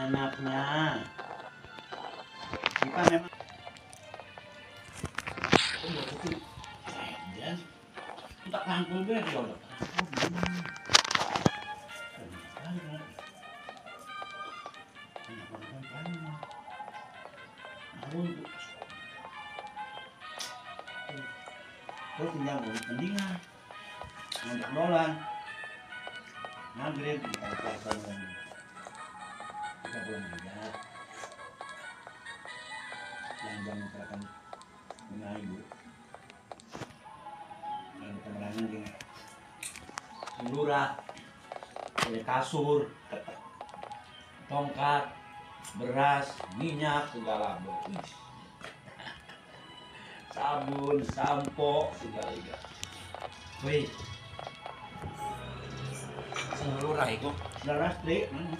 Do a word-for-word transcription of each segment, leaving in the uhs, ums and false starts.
anaknya. Kita memang tak rangkul be dia udah. Terus tinggal mendingan ngajak dolan maghrib kita pulang kita pulang juga yang jam misalkan lima ibu yang kita berani di lurah ada kasur tongkat beras minyak segala macam sabun, sampo, segala juga. Wih, seluruh rai kok. Darah trik, mana?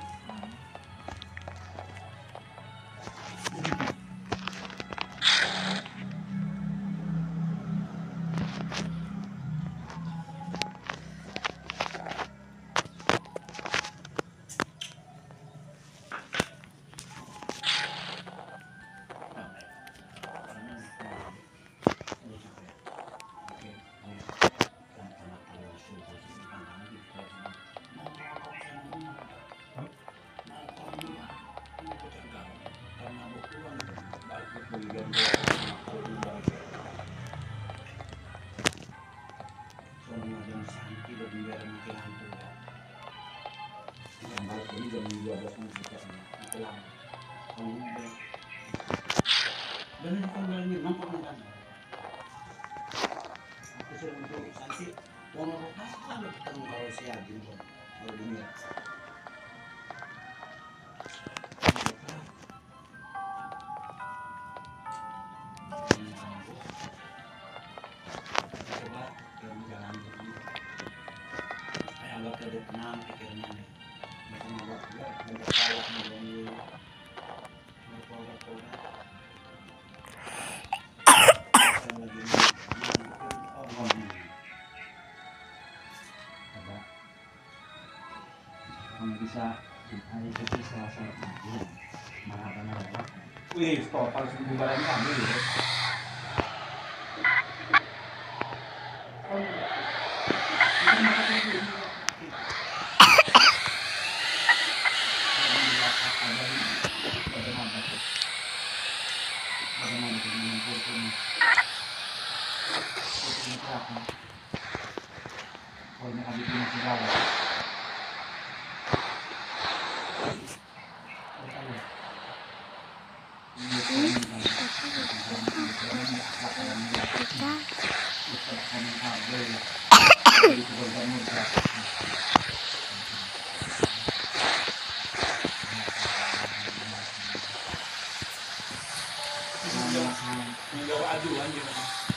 Dan ini kan bilangnya nampak kan. Aku sudah untuk santi, orang lokasi kan ketemu kalau siap gitu, kalau dunia. Coba jalan begini, saya anggap ada tenang pikirnya nih. Macam apa juga, banyak salah nih. Kamu bisa hari itu selasa lagi marah marah. Wih, total seribu barang kami ya. Menjawab aduan gitu.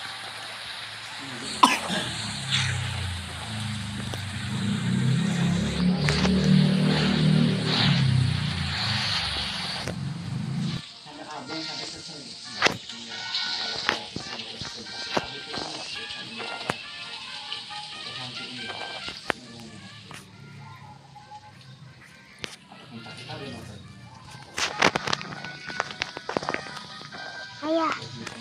Sampai abang sampai kesel. Ayah.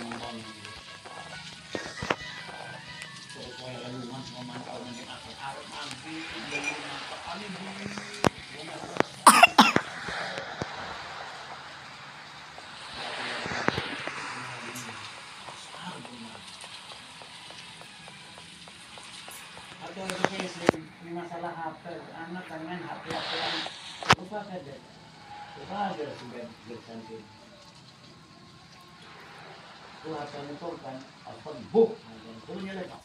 Ada ini masalah H P anak kan main H P H P lupa saja lupa aja sudah bersantai tuh H P itu kan apa buk punya lagi